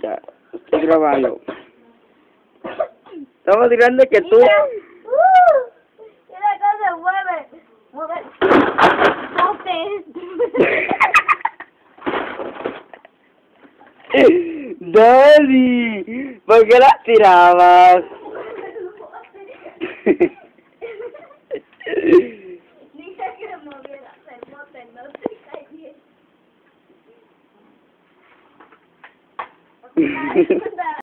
muchacha. Estoy grabando. Estamos tirando que tú... Mira cómo se mueve. Mueve. Daddy, ¿por qué las tirabas? Dije que moviera el bote, no te cayes.